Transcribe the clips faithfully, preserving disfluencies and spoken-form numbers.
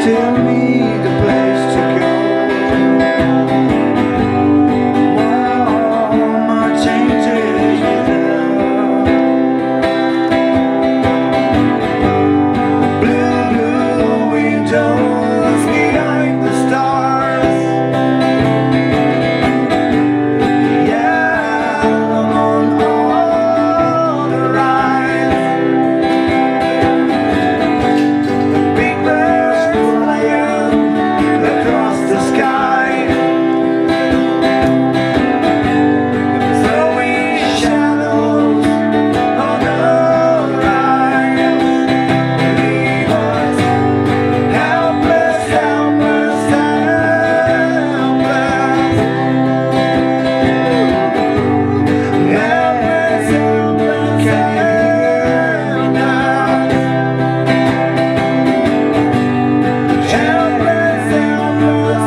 still need a place to go. While all my changes without blue, blue windows behind the stars. Yeah, I'm on all the rides. Big birds flying across the sky, throwing shadows on the rise. Leave us helpless, helpless, helpless. Helpless, helpless, helpless. Helpless,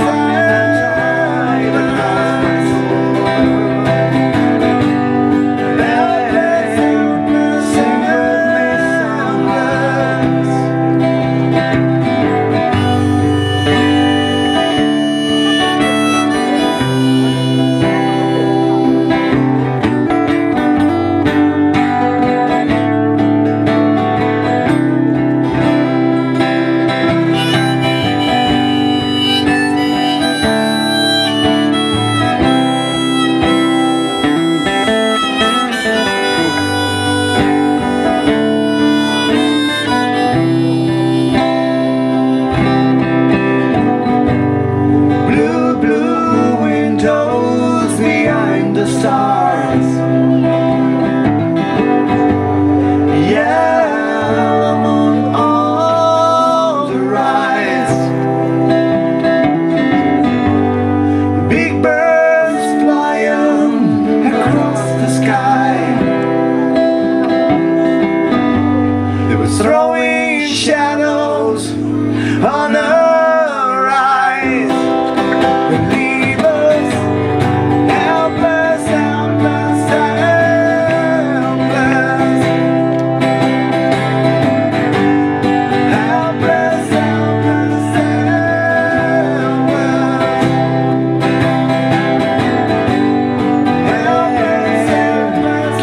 blue, blue windows behind the stars. Yeah, I'm on all the rides. Big birds flying across the sky. They were throwing shadows on the rise. They leave us helpless, helpless, helpless. Helpless, helpless, helpless. Helpless, helpless,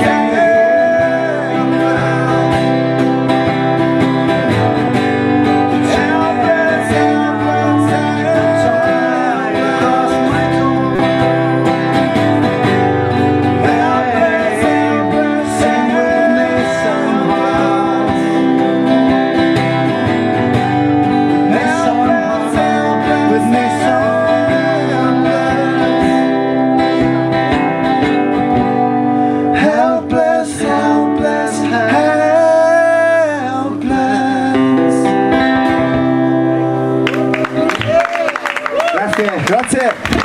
helpless. Grazie, grazie.